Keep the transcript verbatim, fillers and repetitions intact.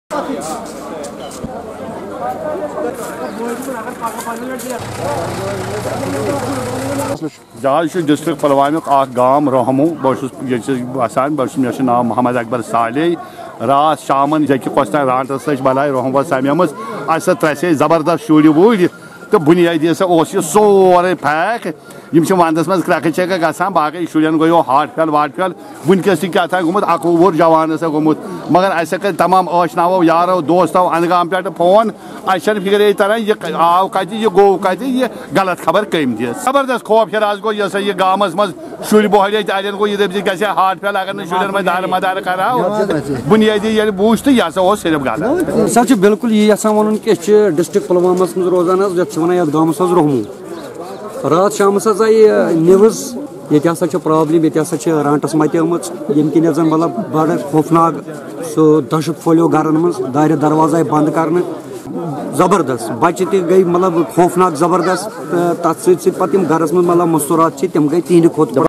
जहाँ डिस्ट्रिक्ट पुलवामा गाम रहमू बसान मे नाम मोहम्मद अकबर साले रात शामन जि कस रांटस बलाय रहमू समेम अस त्रे जबरदस्त शुर वुर तो बुनियादी सोरे फैक वंदस मज क्रक चक ग बाकी शुरन गो हार्ट फेल वाट फेल वनकस क्या गुमुत अकवु वुर जवान गुमुत मगर अस कर तमाम आशनावो यारो दोस्तों अंदगाम पे फोन अस फिक्र तरह यह आव कत यह गो कत यह गलत खबर कम दी जबरदस्त खौफ हराज गो यह यह गामस मज शुर बहल अन गो यह ग हार्ट फेल अगर शुरन में दार मदार कराओ बुनियादी ये बूझ तो यह सिर्फ गलत सर बिल्कुल यह वन कि डिस्ट्रिक्ट पुलवामा मज रोजान वन गामस रहमू रात शाम आई न्यूज़ ये प्रॉब्लम ये रांटस मत्म यम कि जन मतलब बड़ खौफनाक सो दहशत फैलो गरन मज दार दरवाजा बंद कर जबरदस्त बच्चे ते गई मतलब खौफनाक जबरदस्त तथ सत गरस मज मतलब मस्तूरात तम गई तिहद खुद